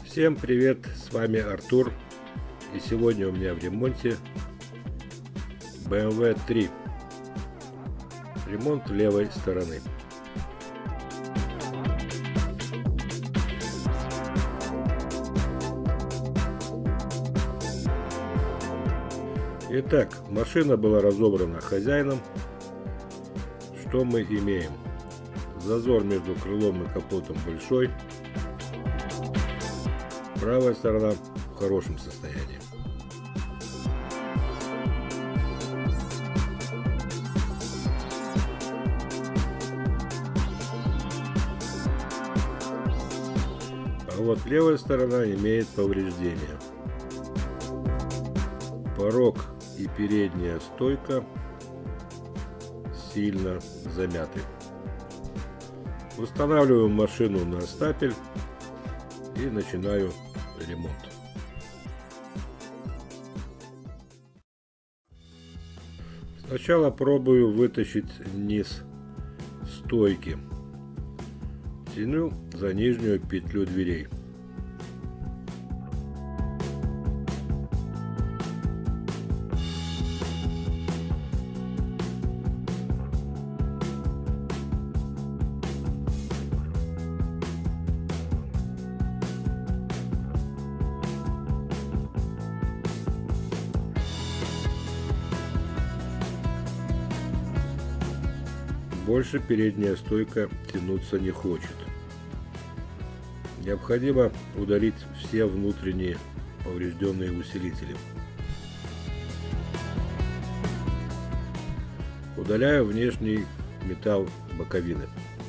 Всем привет, с вами Артур, и сегодня у меня в ремонте BMW 3. Ремонт левой стороны. Итак, машина была разобрана хозяином. Что мы имеем? Зазор между крылом и капотом большой. Правая сторона в хорошем состоянии. А вот левая сторона имеет повреждения. Порог и передняя стойка сильно замяты. Устанавливаем машину на стапель и начинаю ремонт. Сначала пробую вытащить низ стойки. Тяну за нижнюю петлю дверей. Больше передняя стойка тянуться не хочет. Необходимо удалить все внутренние поврежденные усилители. Удаляю внешний металл боковины.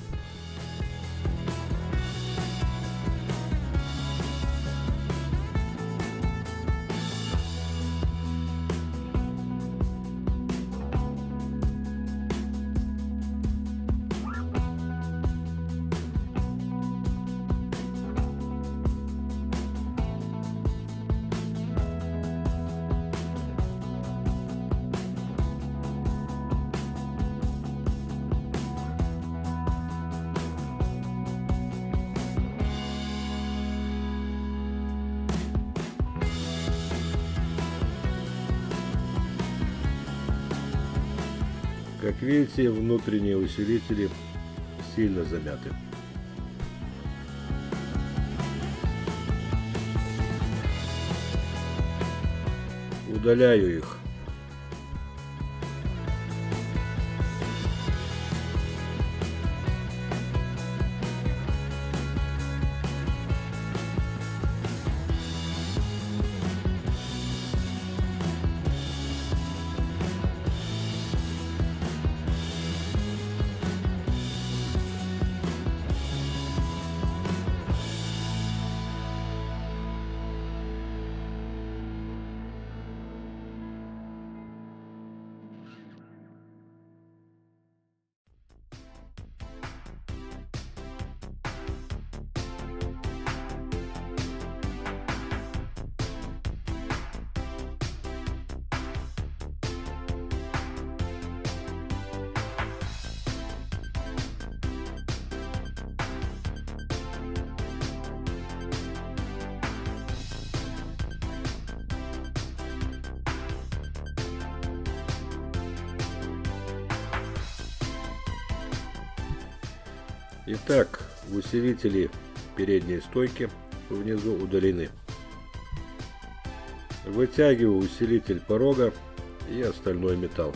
Как видите, внутренние усилители сильно замяты. Удаляю их. Итак, усилители передней стойки внизу удалены. Вытягиваю усилитель порога и остальной металл.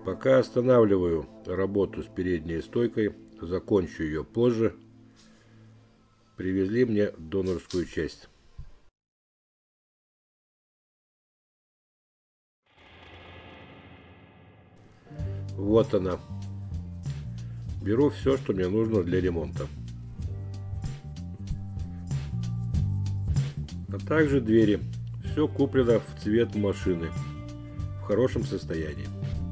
Пока останавливаю работу с передней стойкой, закончу ее позже. Привезли мне донорскую часть. Вот она. Беру все, что мне нужно для ремонта. А также двери. Все куплено в цвет машины. В хорошем состоянии.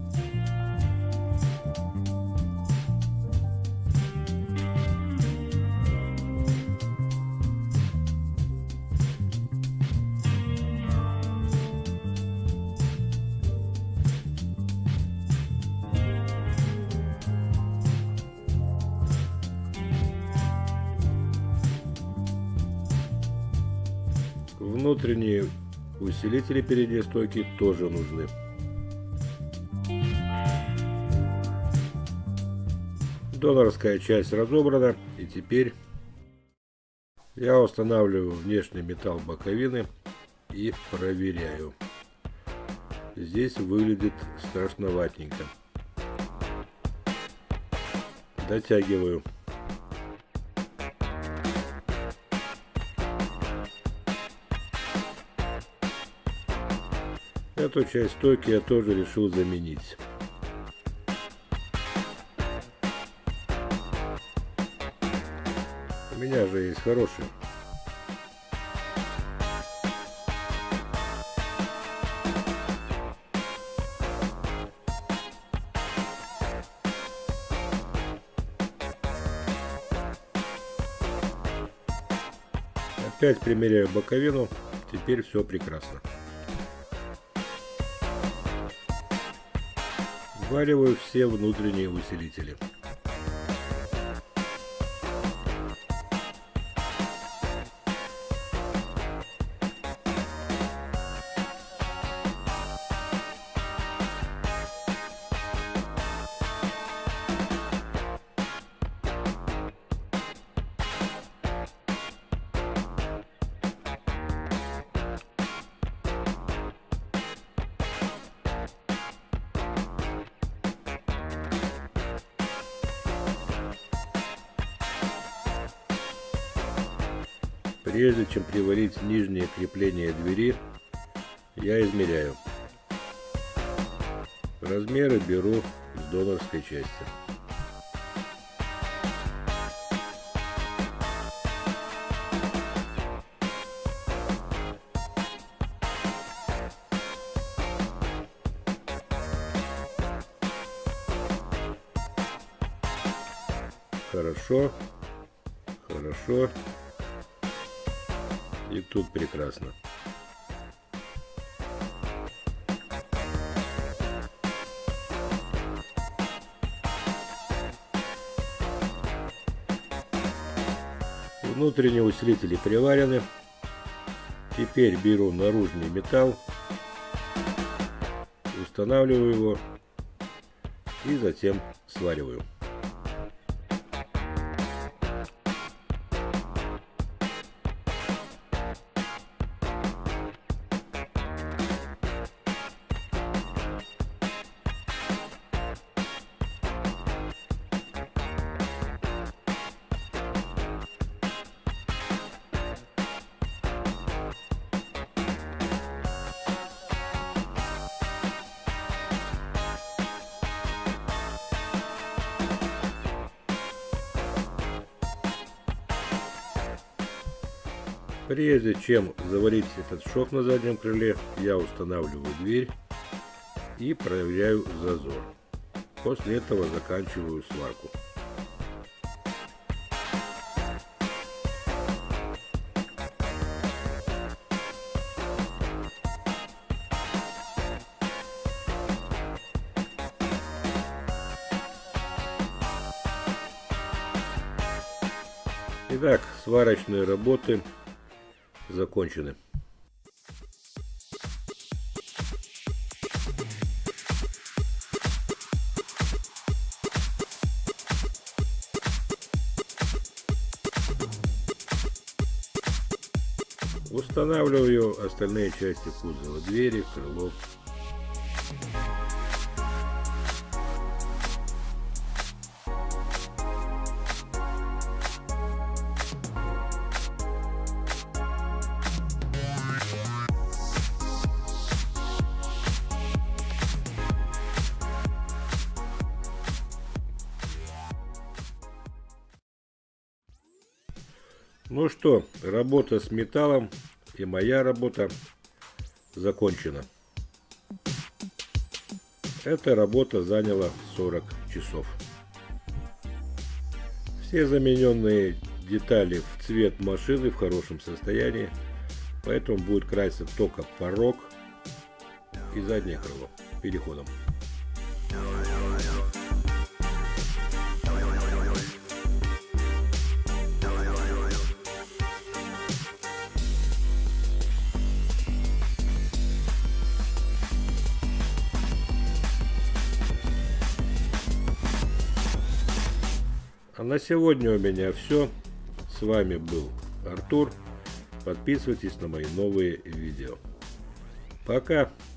Внутренние усилители передней стойки тоже нужны. Донорская часть разобрана, и теперь я устанавливаю внешний металл боковины и проверяю. Здесь выглядит страшноватенько. Дотягиваю. Эту часть стойки я тоже решил заменить. У меня же есть хороший. Опять примеряю боковину. Теперь все прекрасно. Вваливаю все внутренние усилители. Прежде чем приварить нижнее крепление двери, я измеряю. Размеры беру с донорской части. Хорошо, хорошо. И тут прекрасно. Внутренние усилители приварены. Теперь беру наружный металл, устанавливаю его и затем свариваю. Прежде чем заварить этот шов на заднем крыле, я устанавливаю дверь и проверяю зазор. После этого заканчиваю сварку. Итак, сварочные работы закончены. Устанавливаю остальные части кузова, двери, крыло. Ну что, работа с металлом и моя работа закончена. Эта работа заняла 40 часов. Все замененные детали в цвет машины в хорошем состоянии, поэтому будет краситься только порог и заднее крыло переходом. А на сегодня у меня все. С вами был Артур. Подписывайтесь на мои новые видео. Пока!